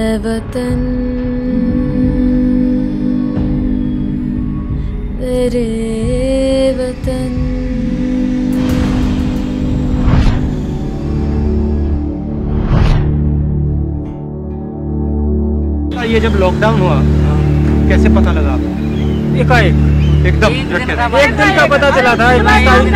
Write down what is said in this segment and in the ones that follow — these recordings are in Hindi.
वतन मेरे वतन। ये जब लॉकडाउन हुआ कैसे पता लगा आपको? एकाएक एकदम एक दिन का पता चला था। लगाना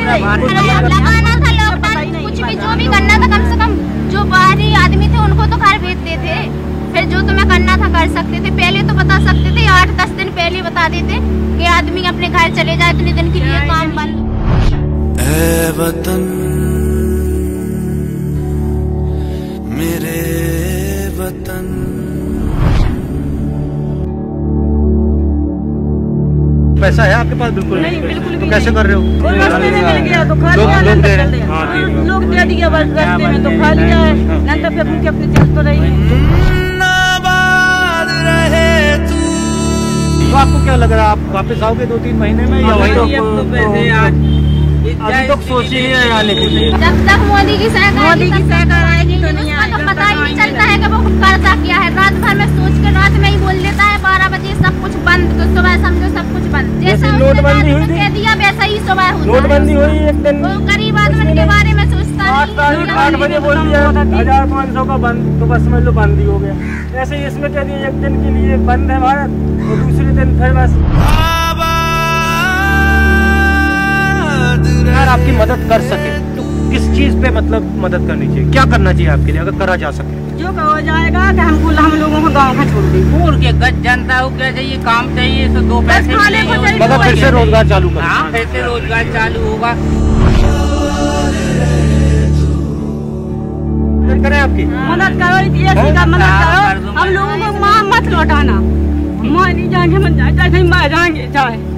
था लॉकडाउन, कुछ भी जो भी करना था कम से कम जो बाहरी आदमी थे उनको तो घर भेजते थे, फिर जो तुम्हें करना था कर सकते थे। पहले तो बता सकते थे, 8-10 दिन पहले बता देते कि आदमी अपने घर चले जाए, इतने दिन के लिए काम बंद। ऐ वतन मेरे वतन। पैसा है आपके पास? बिल्कुल नहीं, बिल्कुल भी तो कैसे कर रहे हो? रास्ते में मिल गया तो खा लिया, लोग दे रहे हैं। लोग दे दिया बस रास्ते में तो खा लिया है, नहीं तो फिर भूखे अपने चल तो रही है। तो आपको क्या लग रहा है, आप वापस आओगे 2-3 महीने में या वही? अभी तक सोच ही नहीं है आने के लिए। जब तक मोदी की सरकार आएगी तो नहीं आएगा, तो पता ही नहीं चलता है कि वो करता क्या है। रात भर में सोच के रात में ही बोल देता है 12 बजे सब कुछ बंद, तो सुबह समझो सब कुछ बंद। जैसा नोटबंदी हुई कह दिया वैसा ही सुबह हुआ। नोटबंदी हुई एक दिन, वो गरीब आदमी के बारे में सोचता नहीं। 8 बजे बोल दिया 1500 का बंद, तो बस समझ लो बंद ही हो गया। ऐसे ही इसमें कह दिया एक दिन के लिए बंद है भारत, और दूसरे दिन फिर बस। अगर आपकी मदद कर सके तो किस चीज पे मतलब मदद करनी चाहिए, क्या करना चाहिए आपके लिए अगर करा जा सके? जो हो जाएगा कि हम लोगों को गाँव का छोड़ दें। पूर के गज जनता को क्या चाहिए, काम चाहिए, तो 2 पैसे मतलब फिर से रोजगार चालू करें। हाँ, फिर से रोजगार चालू होगा। करें आपकी मदद करो, ऐसी का मदद करो। हम लोगों को माँ मत लौटाना, माँ नहीं जाएंगे, मन जाए जाएंगे चाहे